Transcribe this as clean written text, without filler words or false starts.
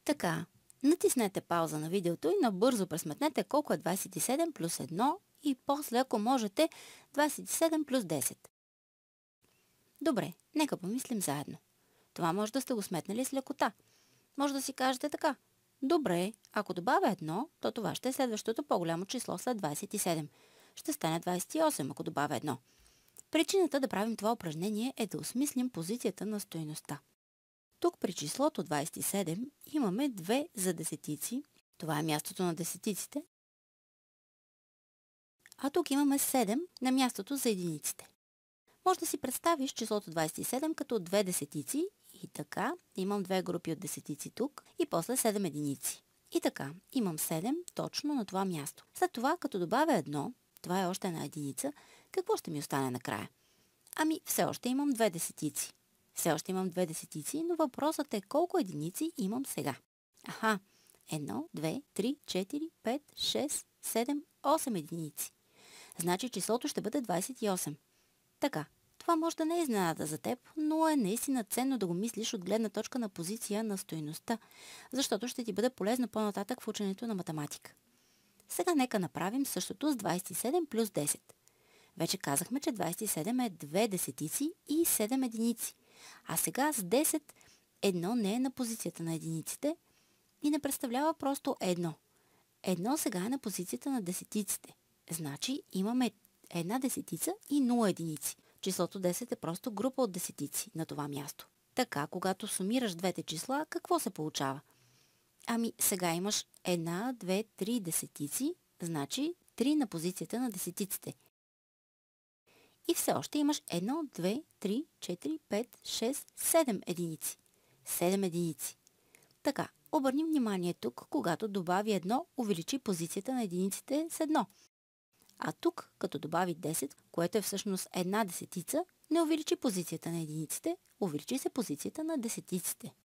Така, натиснете пауза на видеото и набързо пресметнете колко е 27 плюс 1 и после, ако можете, 27 плюс 10. Добре, нека помислим заедно. Това може да сте го сметнали с лекота. Може да си кажете така. Добре, ако добавя 1, то това ще е следващото по-голямо число след 27. Ще стане 28, ако добавя 1. Причината да правим това упражнение е да осмислим позицията на стойността. Тук при числото 27 имаме 2 за десетици. Това е мястото на десетиците. А тук имаме 7 на мястото за единиците. Може да си представиш числото 27 като 2 десетици и така имам 2 групи от десетици тук и после 7 единици. И така, имам 7 точно на това място. След това, като добавя 1, това е още една единица, какво ще ми остане накрая? Ами, все още имам 2 десетици. Все още имам 2 десетици, но въпросът е колко единици имам сега. Аха, 1, 2, 3, 4, 5, 6, 7, 8 единици. Значи числото ще бъде 28. Така, това може да не е изненада за теб, но е наистина ценно да го мислиш от гледна точка на позиция на стойността, защото ще ти бъде полезно по-нататък в ученето на математика. Сега нека направим същото с 27 плюс 10. Вече казахме, че 27 е 2 десетици и 7 единици. А сега с 10 едно не е на позицията на единиците и не представлява просто едно. Едно сега е на позицията на десетиците. Значи имаме една десетица и 0 единици. Числото 10 е просто група от десетици на това място. Така, когато сумираш двете числа, какво се получава? Ами сега имаш 1, 2, 3 десетици, значи 3 на позицията на десетиците. И все още имаш 1, 2, 3, 4, 5, 6, 7 единици. 7 единици. Така, обърним внимание тук, когато добави 1, увеличи позицията на единиците с 1. А тук, като добави 10, което е всъщност една десетица, не увеличи позицията на единиците, увеличи се позицията на десетиците.